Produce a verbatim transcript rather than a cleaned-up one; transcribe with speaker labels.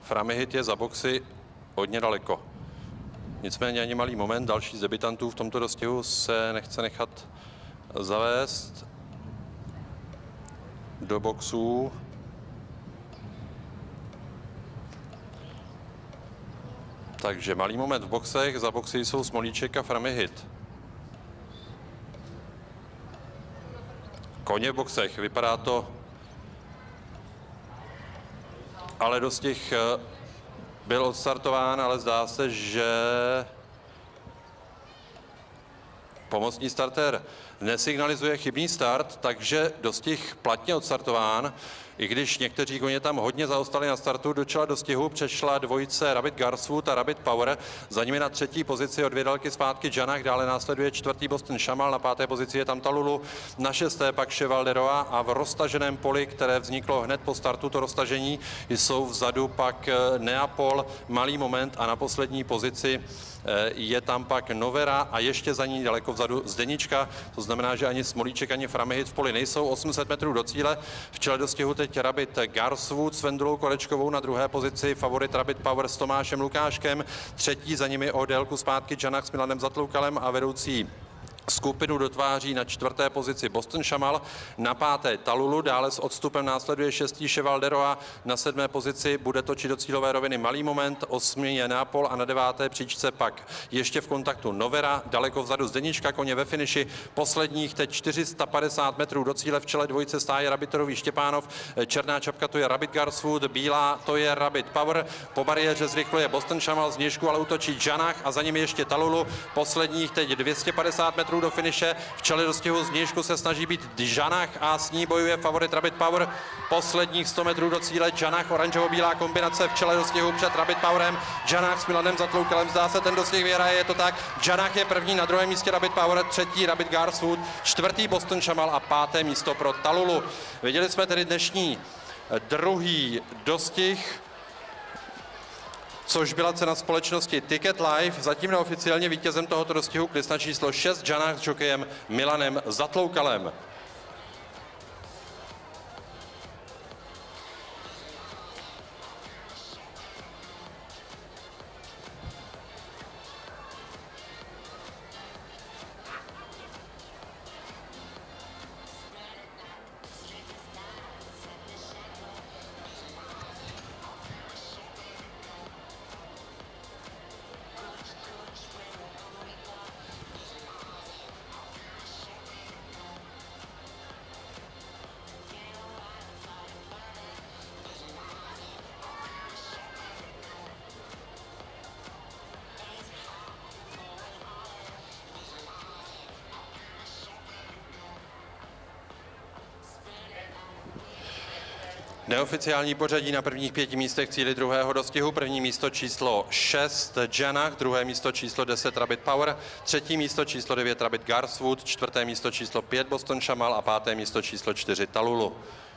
Speaker 1: Framihit je za boxy hodně daleko. Nicméně ani malý moment, další z debitantů v tomto dostihu se nechce nechat zavést do boxů. Takže malý moment v boxech, za boxy jsou Smolíček a Framihit. Koně v boxech, vypadá to, ale dostih byl odstartován, ale zdá se, že pomocný starter nesignalizuje chybný start, takže dostih platně odstartován. I když někteří koně tam hodně zaostali na startu, do čela dostihu přešla dvojice Rabbit Garswood a Rabbit Power. Za nimi na třetí pozici o dvě dálky zpátky Janach, dále následuje čtvrtý Boston Shamal, na páté pozici je tam Talulu, na šesté pak Cheval de Roa a v roztaženém poli, které vzniklo hned po startu, to roztažení, jsou vzadu pak Neapol, malý moment a na poslední pozici je tam pak Novera a ještě za ní daleko vzadu Zdenička. To znamená, že ani Smolíček, ani Framihit v poli nejsou. osm set metrů do cíle. V čele dostihu teď Rabbit Garswood s Vendulou Kolečkovou, na druhé pozici favorit Rabbit Power s Tomášem Lukáškem. Třetí za nimi o délku zpátky Janach s Milanem Zatloukalem a vedoucí skupinu dotváří na čtvrté pozici Boston Shamal, na páté Talulu, dále s odstupem následuje šestý Cheval de Roa, na sedmé pozici bude točit do cílové roviny malý moment, osmý je Neapol a na deváté příčce pak ještě v kontaktu Novera, daleko vzadu Zdenička, koně ve finiši, posledních teď čtyři sta padesát metrů do cíle, v čele dvojice stáje Rabbitorový Štěpánov, černá čapka to je Rabbit Garswood, bílá to je Rabbit Power, po bariéře zrychluje Boston Shamal, z nějšku ale útočí Janach a za nimi ještě Talulu, posledních teď dvě stě padesát metrů do finiše, v čele dostihu z nížku se snaží být Janach a s ní bojuje favorit Rabbit Power, posledních sto metrů do cíle Janach, oranžovo-bílá kombinace v čele dostihu před Rabbit Powerem, Janach s Milanem Zatloukalem, zdá se ten dostih vyhraje, je to tak, Janach je první, na druhém místě Rabbit Power, třetí Rabbit Garswood, čtvrtý Boston Shamal a páté místo pro Talulu. Viděli jsme tedy dnešní druhý dostih, což byla cena společnosti Ticket Live. Zatím neoficiálně vítězem tohoto dostihu klisna číslo šest Janach s jokejem Milanem Zatloukalem. Neoficiální pořadí na prvních pěti místech cíli druhého dostihu. První místo číslo šest Janach, druhé místo číslo deset Rabbit Power, třetí místo číslo devět Rabbit Garswood, čtvrté místo číslo pět Boston Shamal a páté místo číslo čtyři Talulu.